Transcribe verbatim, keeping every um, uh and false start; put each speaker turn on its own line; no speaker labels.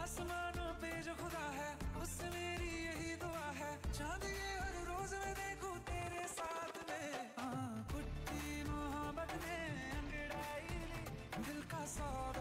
आसमानों पे जो खुदा है उससे मेरी यही दुआ है, चांद ये हर रोज मैं देखूं तेरे साथ में। हाँ, पुट्टी मोहब्बत ने अंगड़ाई ली, दिल का सौदा